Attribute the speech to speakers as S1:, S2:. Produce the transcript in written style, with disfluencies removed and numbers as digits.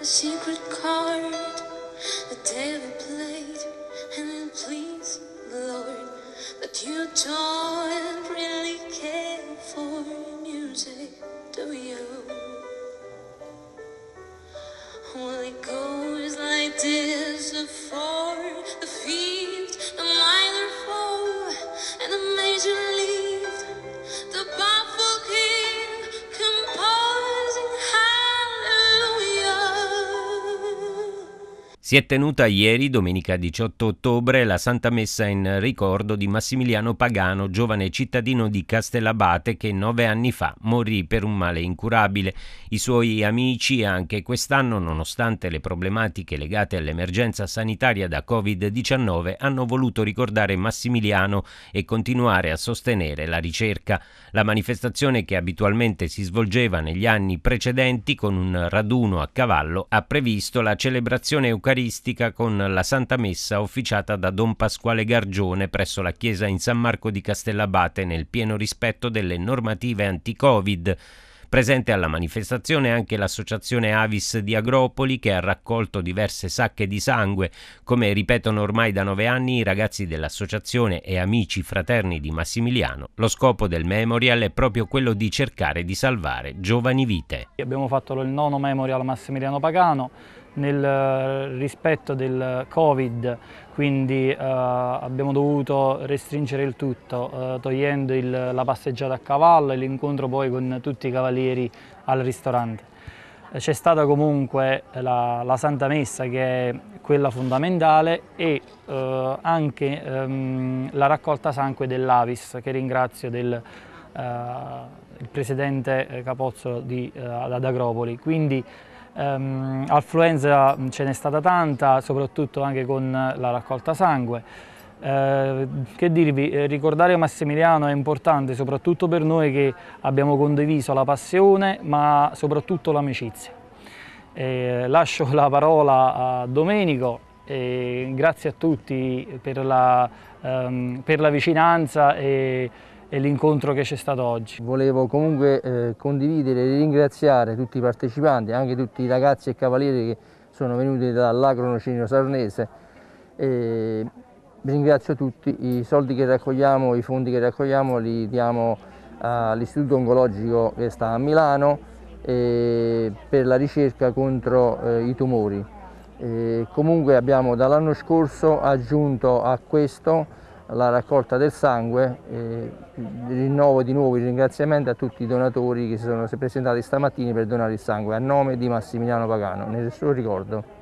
S1: a secret card that David played, and it pleased the Lord. But you don't really care for music, do you? Well, it goes like this: the fourth, the fifth, the minor fall, and the major lead. The baffled king composing hallelujah.
S2: Si è tenuta ieri, domenica 18 ottobre, la Santa Messa in ricordo di Massimiliano Pagano, giovane cittadino di Castellabate che 9 anni fa morì per un male incurabile. I suoi amici anche quest'anno, nonostante le problematiche legate all'emergenza sanitaria da Covid-19, hanno voluto ricordare Massimiliano e continuare a sostenere la ricerca. La manifestazione, che abitualmente si svolgeva negli anni precedenti con un raduno a cavallo, ha previsto la celebrazione eucaristica con la Santa Messa officiata da Don Pasquale Gargione presso la chiesa in San Marco di Castellabate, nel pieno rispetto delle normative anti-Covid. Presente alla manifestazione anche l'associazione Avis di Agropoli, che ha raccolto diverse sacche di sangue. Come ripetono ormai da 9 anni i ragazzi dell'associazione e amici fraterni di Massimiliano, lo scopo del memorial è proprio quello di cercare di salvare giovani vite.
S3: Abbiamo fatto il 9° memorial Massimiliano Pagano nel rispetto del Covid, quindi abbiamo dovuto restringere il tutto, togliendo la passeggiata a cavallo e l'incontro poi con tutti i cavalieri al ristorante. C'è stata comunque la Santa Messa, che è quella fondamentale, e anche la raccolta sangue dell'Avis, che ringrazio il presidente Capozzolo ad Agropoli. Quindi affluenza ce n'è stata tanta, soprattutto anche con la raccolta sangue. Che dirvi, ricordare Massimiliano è importante soprattutto per noi che abbiamo condiviso la passione, ma soprattutto l'amicizia. Lascio la parola a Domenico e grazie a tutti per la vicinanza e l'incontro che c'è stato oggi.
S4: Volevo comunque condividere e ringraziare tutti i partecipanti, anche tutti i ragazzi e cavalieri che sono venuti dall'Agro-Nocinio Sarnese. Ringrazio tutti. I soldi che raccogliamo, i fondi che raccogliamo li diamo all'Istituto Oncologico che sta a Milano per la ricerca contro i tumori. Comunque abbiamo dall'anno scorso aggiunto a questo la raccolta del sangue. Rinnovo di nuovo i ringraziamenti a tutti i donatori che si sono presentati stamattina per donare il sangue a nome di Massimiliano Pagano, nel suo ricordo.